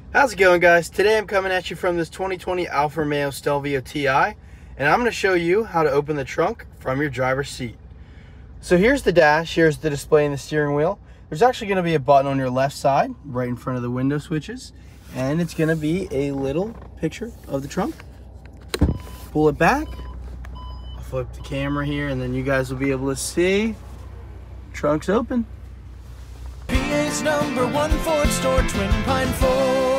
How's it going, guys? Today I'm coming at you from this 2020 Alfa Romeo Stelvio TI, and I'm going to show you how to open the trunk from your driver's seat. So here's the dash, here's the display and the steering wheel. There's actually going to be a button on your left side, right in front of the window switches, and it's going to be a little picture of the trunk. Pull it back, I'll flip the camera here, and then you guys will be able to see trunk's open. PA's #1 Ford store, Twin Pine Ford.